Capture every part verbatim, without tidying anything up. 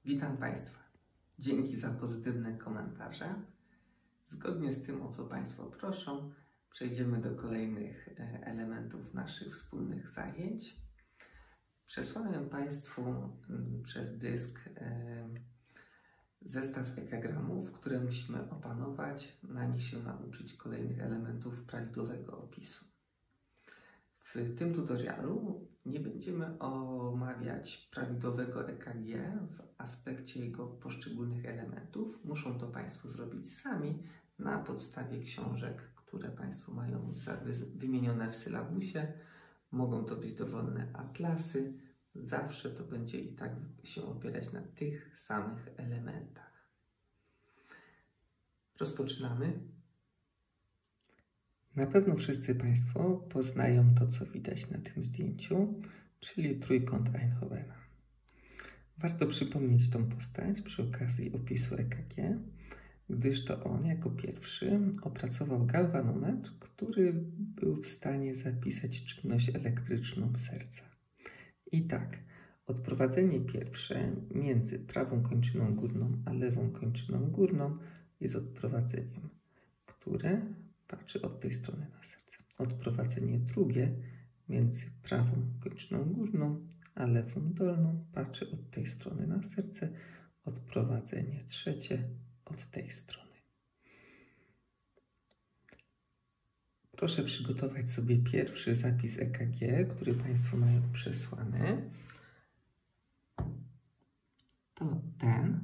Witam Państwa. Dzięki za pozytywne komentarze. Zgodnie z tym, o co Państwo proszą, przejdziemy do kolejnych elementów naszych wspólnych zajęć. Przesłałem Państwu przez dysk zestaw ekagramów, które musimy opanować, na nich się nauczyć kolejnych elementów prawidłowego opisu. W tym tutorialu nie będziemy omawiać prawidłowego E K G w aspekcie jego poszczególnych elementów. Muszą to Państwo zrobić sami na podstawie książek, które Państwo mają wymienione w sylabusie. Mogą to być dowolne atlasy. Zawsze to będzie i tak się opierać na tych samych elementach. Rozpoczynamy. Na pewno wszyscy Państwo poznają to, co widać na tym zdjęciu, czyli trójkąt Einthovena. Warto przypomnieć tą postać przy okazji opisu E K G, gdyż to on jako pierwszy opracował galwanometr, który był w stanie zapisać czynność elektryczną serca. I tak, odprowadzenie pierwsze między prawą kończyną górną a lewą kończyną górną jest odprowadzeniem, które patrzy od tej strony na serce. Odprowadzenie drugie między prawą kończyną górną a lewą dolną patrzy od tej strony na serce. Odprowadzenie trzecie od tej strony. Proszę przygotować sobie pierwszy zapis E K G, który Państwo mają przesłany. To ten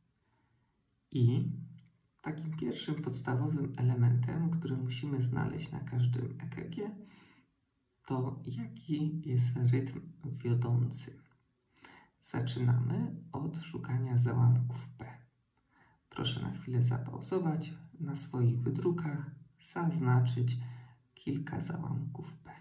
i takim pierwszym podstawowym elementem, który musimy znaleźć na każdym E K G, to jaki jest rytm wiodący. Zaczynamy od szukania załamków P. Proszę na chwilę zapauzować, na swoich wydrukach zaznaczyć kilka załamków P.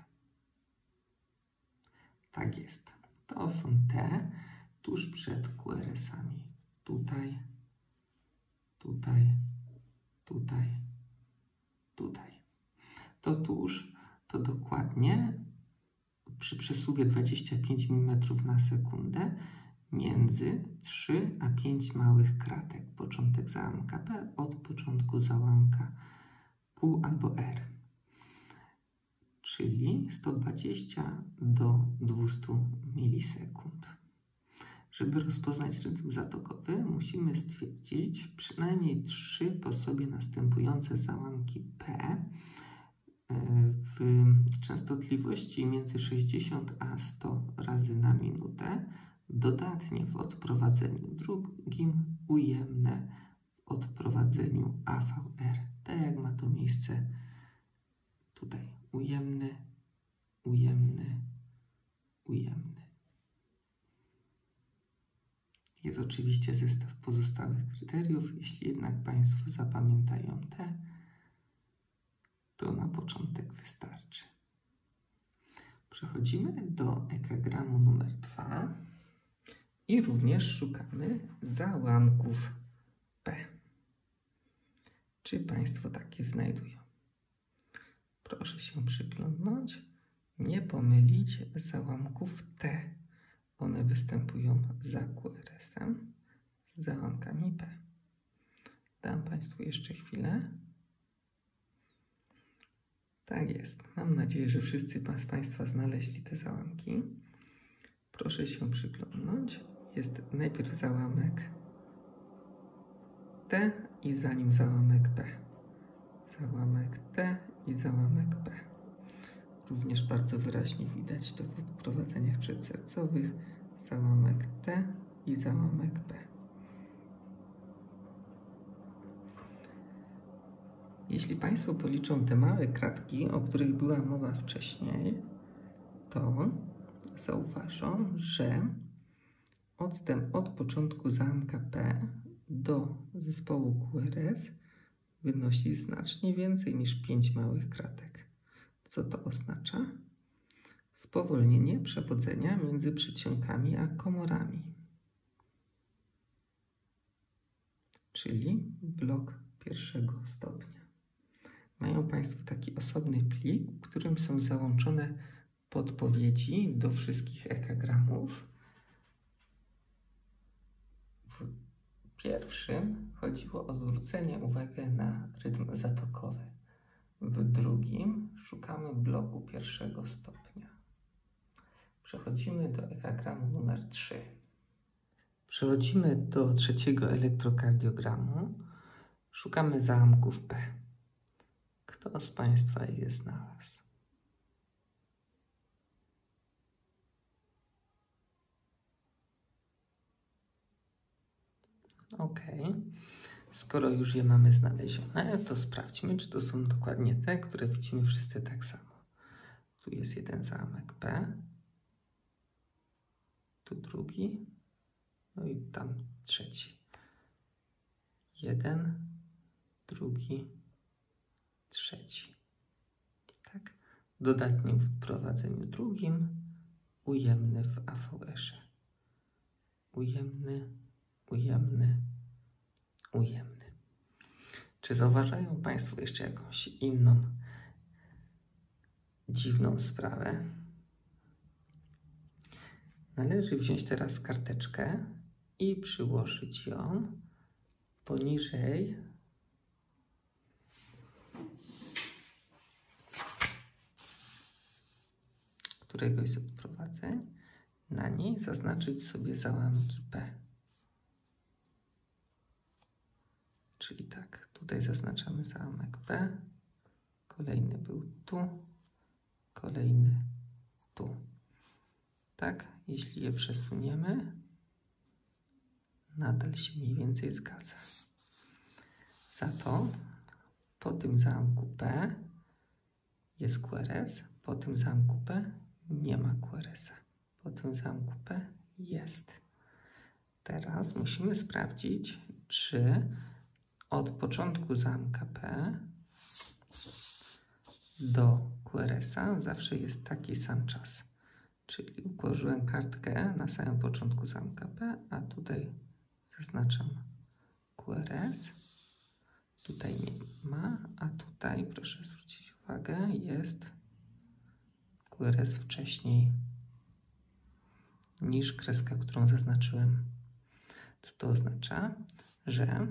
Tak jest. To są te tuż przed Q R S-ami. Tutaj, tutaj, tutaj, tutaj. To tuż, to dokładnie przy przesuwie dwadzieścia pięć milimetrów na sekundę między trzy a pięć małych kratek. Początek załamka P od początku załamka Q albo R. Czyli sto dwadzieścia do dwustu milisekund. Żeby rozpoznać rytm zatokowy, musimy stwierdzić przynajmniej trzy po sobie następujące załamki P w częstotliwości między sześćdziesiąt a sto razy na minutę, dodatnie w odprowadzeniu drugim, ujemne w odprowadzeniu A V R. Tak jak ma to miejsce tutaj. Ujemny, ujemny, ujemny. Jest oczywiście zestaw pozostałych kryteriów. Jeśli jednak Państwo zapamiętają te, to na początek wystarczy. Przechodzimy do ekagramu numer dwa i również szukamy załamków P. Czy Państwo takie znajdują? Proszę się przyglądnąć, nie pomylić załamków T. One występują za Q R S-em z załamkami P. Dam Państwu jeszcze chwilę. Tak jest. Mam nadzieję, że wszyscy z Państwa znaleźli te załamki. Proszę się przyglądnąć. Jest najpierw załamek T i za nim załamek P. Załamek T i załamek P. Również bardzo wyraźnie widać to w odprowadzeniach przedsercowych. Załamek T i załamek P. Jeśli Państwo policzą te małe kratki, o których była mowa wcześniej, to zauważą, że odstęp od początku załamka P do zespołu Q R S wynosi znacznie więcej niż pięć małych kratek. Co to oznacza? Spowolnienie przewodzenia między przedsionkami a komorami. Czyli blok pierwszego stopnia. Mają Państwo taki osobny plik, w którym są załączone podpowiedzi do wszystkich ekagramów. W pierwszym chodziło o zwrócenie uwagi na rytm zatokowy. W drugim szukamy bloku pierwszego stopnia. Przechodzimy do ekagramu numer trzy. Przechodzimy do trzeciego elektrokardiogramu. Szukamy załamków P. Kto z Państwa je znalazł? Ok. Skoro już je mamy znalezione, to sprawdźmy, czy to są dokładnie te, które widzimy wszyscy tak samo. Tu jest jeden załamek P. Tu drugi. No i tam trzeci. Jeden, drugi, trzeci. Tak? Dodatnie w wprowadzeniu drugim, ujemny w A V S-ie. Ujemny, ujemny, ujemny. Czy zauważają Państwo jeszcze jakąś inną dziwną sprawę? Należy wziąć teraz karteczkę i przyłożyć ją poniżej któregoś z odprowadzeń. Na niej zaznaczyć sobie załamki P. Czyli tak, tutaj zaznaczamy załamek P, kolejny był tu, kolejny tu. Tak, jeśli je przesuniemy, nadal się mniej więcej zgadza. Za to po tym załamku P jest Q R S, po tym załamku P nie ma Q R S-a, po tym załamku P jest. Teraz musimy sprawdzić, czy od początku zamka P do Q R S-a zawsze jest taki sam czas. Czyli ułożyłem kartkę na samym początku zamka P, a tutaj zaznaczam Q R S. Tutaj nie ma, a tutaj, proszę zwrócić uwagę, jest Q R S wcześniej niż kreska, którą zaznaczyłem. Co to oznacza? Że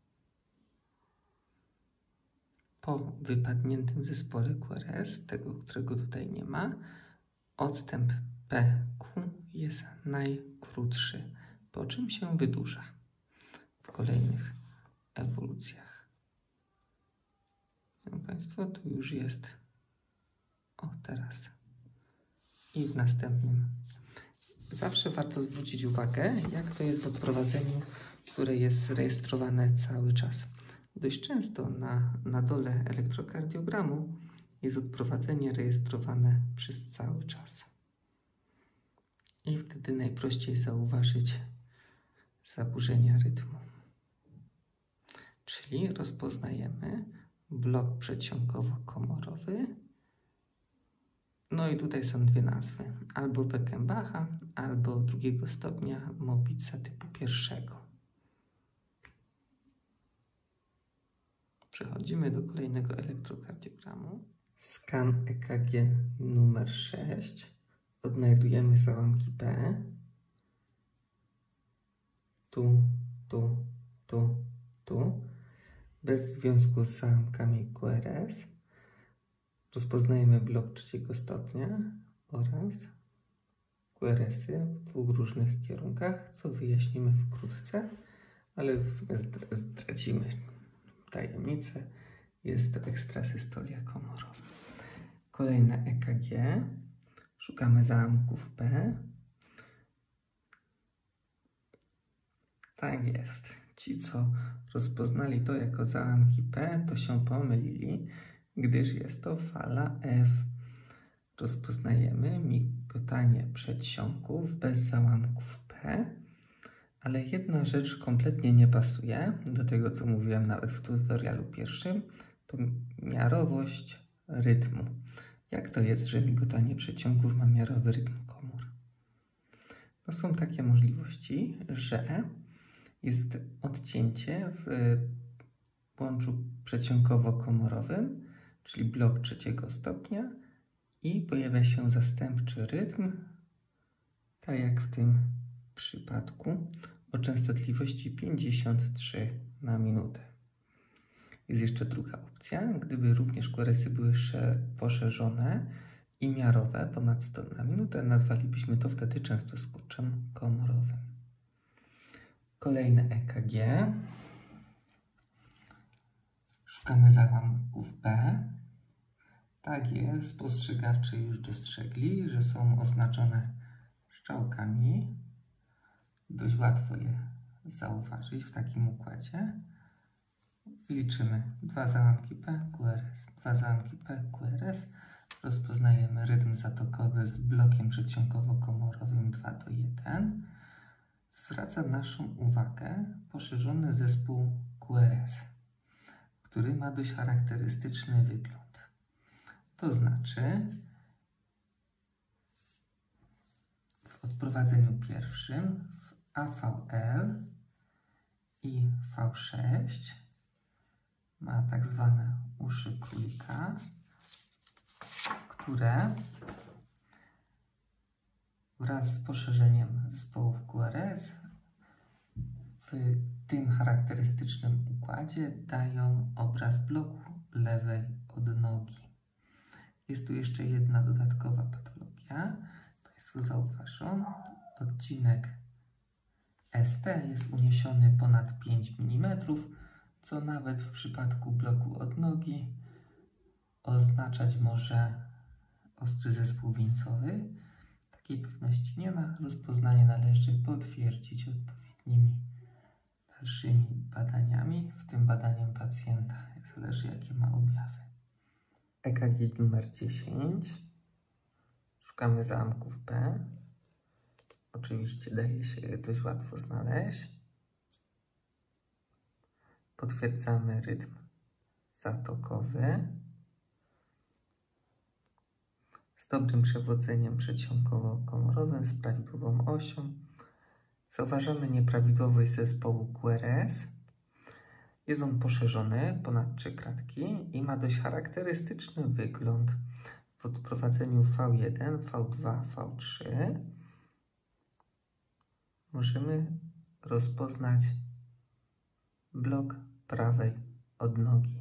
po wypadniętym zespole Q R S, tego, którego tutaj nie ma, odstęp P Q jest najkrótszy, po czym się wydłuża w kolejnych ewolucjach. Widzą Państwo, tu już jest, o teraz, i w następnym. Zawsze warto zwrócić uwagę, jak to jest w odprowadzeniu, które jest rejestrowane cały czas. Dość często na, na dole elektrokardiogramu jest odprowadzenie rejestrowane przez cały czas. I wtedy najprościej zauważyć zaburzenia rytmu. Czyli rozpoznajemy blok przedsionkowo-komorowy. No i tutaj są dwie nazwy. Albo Beckenbacha, albo drugiego stopnia Mobitza typu pierwszego. Przechodzimy do kolejnego elektrokardiogramu. Skan E K G numer sześć. Odnajdujemy załamki P. Tu, tu, tu, tu. Bez związku z załamkami Q R S. Rozpoznajemy blok trzeciego stopnia oraz Q R S-y w dwóch różnych kierunkach, co wyjaśnimy wkrótce, ale w sumie zdradzimy tajemnicę. Jest to ekstrasystolia komorowa. Kolejne E K G. Szukamy załamków P. Tak jest. Ci, co rozpoznali to jako załamki P, to się pomylili, gdyż jest to fala F. Rozpoznajemy migotanie przedsionków bez załamków P, ale jedna rzecz kompletnie nie pasuje do tego, co mówiłem nawet w tutorialu pierwszym, to miarowość rytmu. Jak to jest, że migotanie przedsionków ma miarowy rytm komór? No są takie możliwości, że jest odcięcie w łączu przedsionkowo-komorowym, czyli blok trzeciego stopnia, i pojawia się zastępczy rytm, tak jak w tym przypadku. o częstotliwości pięćdziesiąt trzy na minutę. Jest jeszcze druga opcja. Gdyby również Q R S y były poszerzone i miarowe ponad sto na minutę, nazwalibyśmy to wtedy częstoskurczem komorowym. Kolejne E K G. Szukamy załamków B. Tak jest, spostrzegawczy już dostrzegli, że są oznaczone strzałkami. Dość łatwo je zauważyć w takim układzie. Liczymy dwa załamki P, Q R S, dwa załamki P, Q R S. Rozpoznajemy rytm zatokowy z blokiem przedsionkowo-komorowym dwa do jeden. Zwraca naszą uwagę poszerzony zespół Q R S, który ma dość charakterystyczny wygląd. To znaczy, w odprowadzeniu pierwszym w A V L i V sześć ma tak zwane uszy królika, które wraz z poszerzeniem zespołów Q R S w tym charakterystycznym układzie dają obraz bloku lewej odnogi. Jest tu jeszcze jedna dodatkowa patologia. Państwo zauważą, odcinek S T jest uniesiony ponad pięć milimetrów, co nawet w przypadku bloku odnogi oznaczać może ostry zespół wieńcowy. Takiej pewności nie ma. Rozpoznanie należy potwierdzić odpowiednimi dalszymi badaniami, w tym badaniem pacjenta, zależy jakie ma objawy. E K G numer dziesięć. Szukamy załamków P. Oczywiście daje się je dość łatwo znaleźć. Potwierdzamy rytm zatokowy z dobrym przewodzeniem przedsionkowo-komorowym, z prawidłową osią. Zauważamy nieprawidłowość zespołu Q R S. Jest on poszerzony ponad trzy kratki i ma dość charakterystyczny wygląd. W odprowadzeniu V jeden, V dwa, V trzy możemy rozpoznać blok prawej odnogi.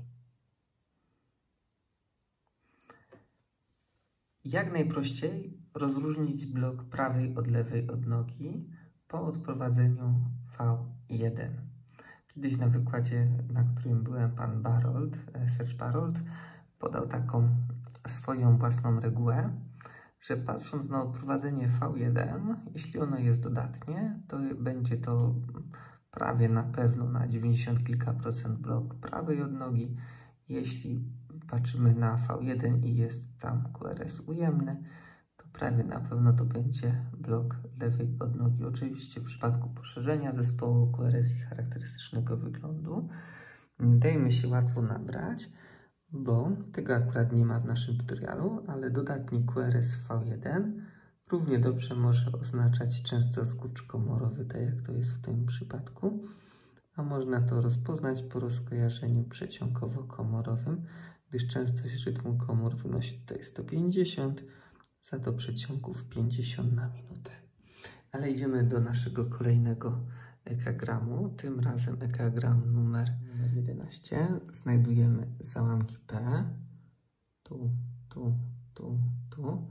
Jak najprościej rozróżnić blok prawej od lewej odnogi po odprowadzeniu V jeden. Kiedyś na wykładzie, na którym byłem, pan Barold, Serge Barold, podał taką swoją własną regułę, że patrząc na odprowadzenie V jeden, jeśli ono jest dodatnie, to będzie to prawie na pewno na dziewięćdziesiąt kilka procent blok prawej odnogi. Jeśli patrzymy na V jeden i jest tam Q R S ujemny, to prawie na pewno to będzie blok lewej odnogi. Oczywiście w przypadku poszerzenia zespołu Q R S i charakterystycznego wyglądu nie dajmy się łatwo nabrać, bo tego akurat nie ma w naszym tutorialu, ale dodatni Q R S V jeden równie dobrze może oznaczać częstoskurcz komorowy, tak jak to jest w tym przypadku, a można to rozpoznać po rozkojarzeniu przeciąkowo-komorowym, gdyż częstość rytmu komór wynosi tutaj sto pięćdziesiąt, za to przeciągów pięćdziesiąt na minutę. Ale idziemy do naszego kolejnego ekagramu, tym razem ekagram numer, numer jedenaście. Znajdujemy załamki P, tu, tu, tu, tu.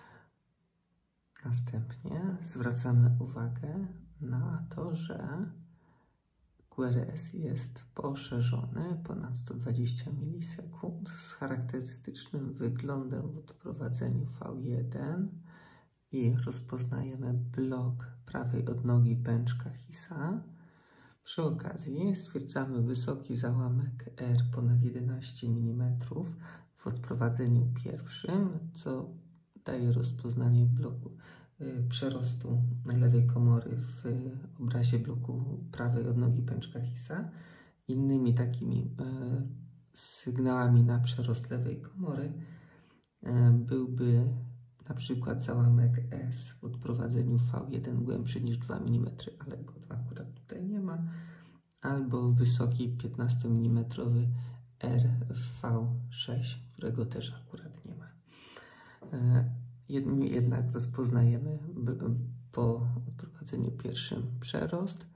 Następnie zwracamy uwagę na to, że Q R S jest poszerzony ponad sto dwadzieścia milisekund z charakterystycznym wyglądem w odprowadzeniu V jeden i rozpoznajemy blok prawej odnogi pęczka Hisa. Przy okazji stwierdzamy wysoki załamek R ponad jedenaście milimetrów w odprowadzeniu pierwszym, co daje rozpoznanie bloku y, przerostu lewej komory w y, obrazie bloku prawej odnogi pęczka Hisa. Innymi takimi y, sygnałami na przerost lewej komory y, byłby na przykład załamek S w odprowadzeniu V jeden głębszy niż dwa milimetry, ale go akurat tutaj nie ma, albo wysoki piętnastomilimetrowy R w V sześć, którego też akurat nie ma. Jednak rozpoznajemy po odprowadzeniu pierwszym przerost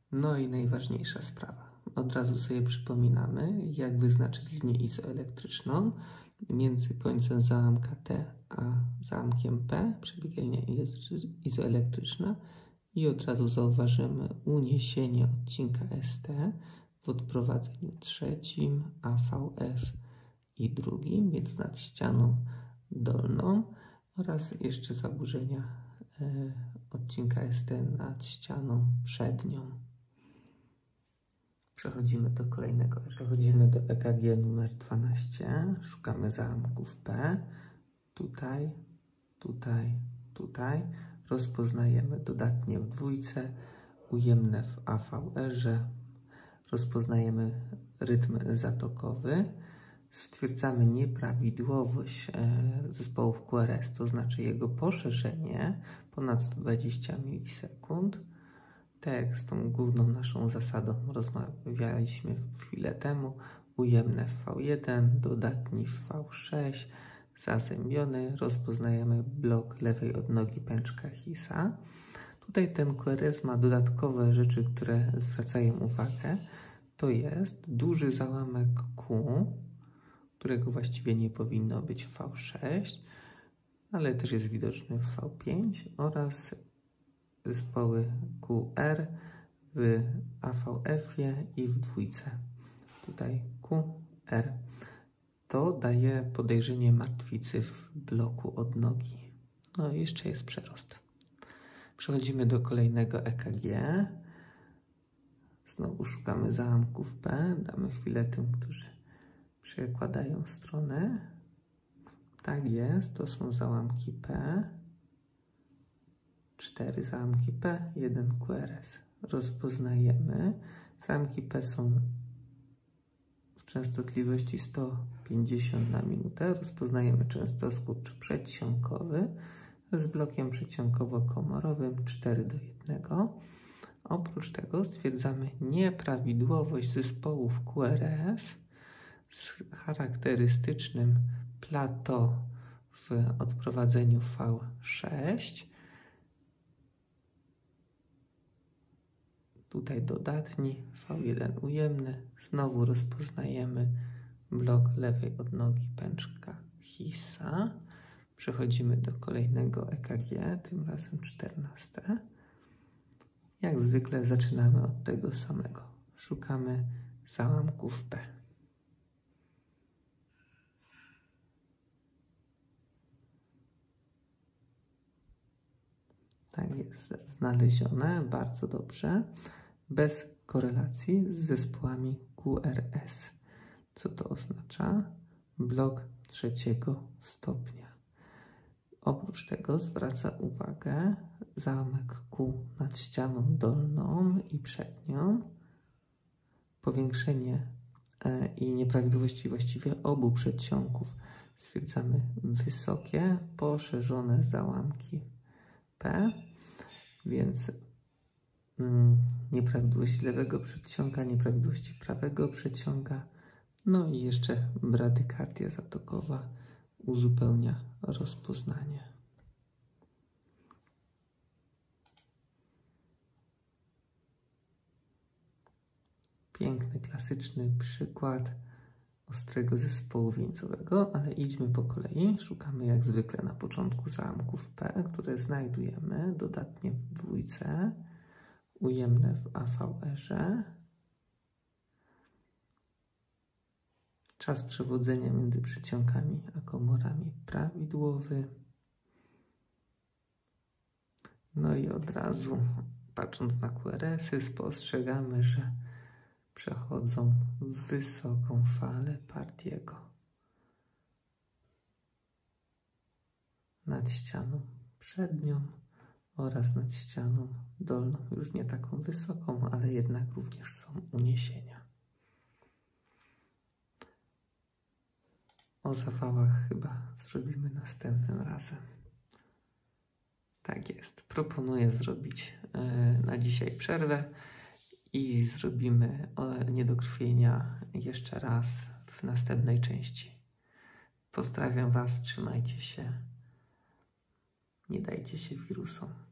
No i najważniejsza sprawa. Od razu sobie przypominamy, jak wyznaczyć linię izoelektryczną między końcem załamka T a załamkiem P, przebiega linia izoelektryczna i od razu zauważymy uniesienie odcinka S T w odprowadzeniu trzecim, A V F i drugim, więc nad ścianą dolną, oraz jeszcze zaburzenia e, odcinka S T nad ścianą przednią. Przechodzimy do kolejnego. Przechodzimy do E K G numer dwanaście. Szukamy załamków P. Tutaj, tutaj, tutaj. Rozpoznajemy dodatnie w dwójce, ujemne w A V R-ze. Rozpoznajemy rytm zatokowy. Stwierdzamy nieprawidłowość zespołów Q R S, to znaczy jego poszerzenie ponad sto dwadzieścia milisekund. Tak jak z tą główną naszą zasadą rozmawialiśmy chwilę temu, ujemne w V jeden, dodatni w V sześć, zazębiony, rozpoznajemy blok lewej odnogi pęczka Hisa. Tutaj ten Q R S ma dodatkowe rzeczy, które zwracają uwagę. To jest duży załamek Q, którego właściwie nie powinno być w V sześć, ale też jest widoczny w V pięć, oraz zespoły Q R w A V F-ie i w dwójce. Tutaj Q R. To daje podejrzenie martwicy w bloku odnogi. No i jeszcze jest przerost. Przechodzimy do kolejnego E K G. Znowu szukamy załamków P. Damy chwilę tym, którzy przekładają stronę. Tak jest, to są załamki P. Cztery załamki P, jeden Q R S. Rozpoznajemy. Załamki P są w częstotliwości sto pięćdziesiąt na minutę. Rozpoznajemy częstoskód przedsionkowy z blokiem przedsionkowo-komorowym cztery do jednego. Oprócz tego stwierdzamy nieprawidłowość zespołów Q R S z charakterystycznym plateau w odprowadzeniu V sześć. Tutaj dodatni, V jeden ujemny. Znowu rozpoznajemy blok lewej odnogi pęczka Hisa. Przechodzimy do kolejnego E K G, tym razem czternaste. Jak zwykle zaczynamy od tego samego. Szukamy załamków P. Tak jest, znalezione, bardzo dobrze, bez korelacji z zespołami Q R S. Co to oznacza? Blok trzeciego stopnia. Oprócz tego zwraca uwagę załamek Q nad ścianą dolną i przednią, powiększenie i nieprawidłowości właściwie obu przedsionków. Stwierdzamy wysokie, poszerzone załamki P, więc mm, nieprawidłowości lewego przedsionka, nieprawidłowości prawego przedsionka, no i jeszcze bradykardia zatokowa uzupełnia rozpoznanie. Piękny, klasyczny przykład ostrego zespołu wieńcowego, ale idźmy po kolei. Szukamy jak zwykle na początku załamków P, które znajdujemy dodatnie w dwójce, ujemne w A V R-ze. Czas przewodzenia między przedsionkami a komorami prawidłowy. No i od razu, patrząc na Q R S-y, spostrzegamy, że przechodzą wysoką falę Partiego nad ścianą przednią oraz nad ścianą dolną. Już nie taką wysoką, ale jednak również są uniesienia. O zawałach chyba zrobimy następnym razem. Tak jest. Proponuję zrobić na dzisiaj przerwę i zrobimy niedokrwienia jeszcze raz w następnej części. Pozdrawiam Was, trzymajcie się, nie dajcie się wirusom.